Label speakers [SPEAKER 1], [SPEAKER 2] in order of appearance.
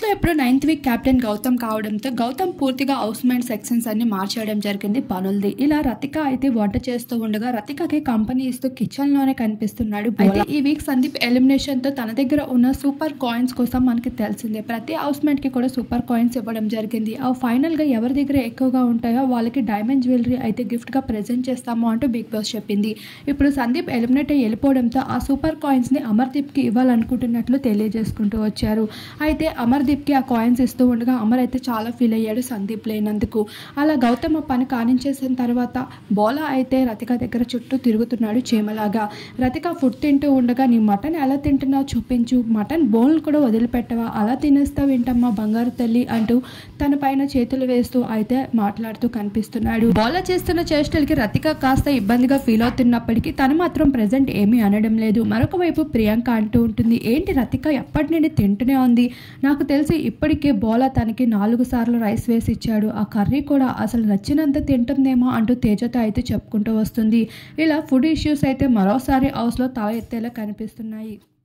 [SPEAKER 1] ఇప్పుడు 9th week captain Gautam కావడంతో గౌతమ్ పూర్తిగా హౌస్ మైండ్ సెక్షన్స్ అన్ని మార్చేయడం జరిగింది పనులది. ఇలా రతిక అయితే వంట చేస్తూ ఉండగా రతికకి కంపెనీ ఇస్తూ కిచెన్ లోనే కనిపిస్తున్నాడు. అయితే ఈ వీక్ సందీప్ ఎలిమినేషన్ తో తన దగ్గర ఉన్న సూపర్ కాయిన్స్ కోసం మనకి తెలిసిందే ప్రతి హౌస్ మేట్ కి కూడా సూపర్ కాయిన్స్ ఇవ్వడం జరిగింది. ఆ ఫైనల్ గా ఎవరి దగ్గర ఎక్కువగా ఉంటాయో వాళ్ళకి డైమండ్ జ్యువెలరీ అయితే గిఫ్ట్ గా ప్రెజెంట్ చేస్తాము అంటూ బిగ్ బాస్ చెప్పింది. ఇప్పుడు సందీప్ ఎలిమినేట్ అయ్యి వెళ్ళిపోవడంతో ఆ సూపర్ కాయిన్స్ ని అమర్దీప్ కి ఇవ్వాలనుకుంటున్నట్లు తెలియజేసుకుంటూ వచ్చారు. అయితే అమర్దీప్ కి ఆ కాయిన్స్ ఇస్తూ ఉండగా అమర్ అయితే చాలా ఫీల్ అయ్యాడు సందీప్ లేనందుకు. అలా గౌతమ్ పని కానించేసిన తర్వాత బోలా అయితే రతిక దగ్గర చుట్టూ తిరుగుతున్నాడు చీమలాగా. రతిక ఫుడ్ తింటూ ఉండగా నీ మటన్ ఎలా తింటున్నావు చూపించు, మటన్ బోన్లు కూడా వదిలిపెట్టవా, అలా తినేస్తావు ఏంటమ్మా బంగారు తల్లి అంటూ తన పైన చేతులు వేస్తూ అయితే మాట్లాడుతూ కనిపిస్తున్నాడు. బోలా చేస్తున్న చేష్టలకి రతిక కాస్త ఇబ్బందిగా ఫీల్ అవుతున్నప్పటికీ తను మాత్రం ప్రెజెంట్ ఏమీ అనడం లేదు. మరొక వైపు ప్రియాంక అంటూ ఉంటుంది, ఏంటి రతిక ఎప్పటి నుండి తింటూనే ఉంది, నాకు తెలిసి ఇప్పటికే బోలా తనకి 4 సార్లు రైస్ వేసి ఇచ్చాడు, ఆ కర్రీ కూడా అసలు నచ్చినంత తింటుందేమో అంటూ తేజతో అయితే చెప్పుకుంటూ వస్తుంది. ఇలా ఫుడ్ ఇష్యూస్ అయితే మరోసారి హౌస్లో తల ఎత్తేలా కనిపిస్తున్నాయి.